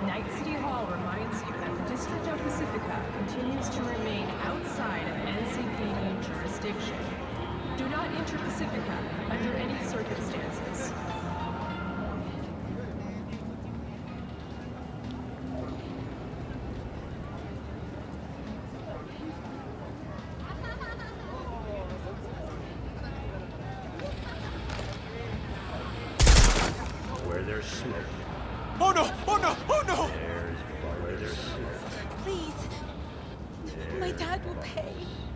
Night City Hall reminds you that the District of Pacifica continues to remain outside of NCPD jurisdiction. Do not enter Pacifica under any circumstances. Where there's smoke. Oh no! Oh no! Oh no! There's fire. Where there's smoke. Please. My dad will pay.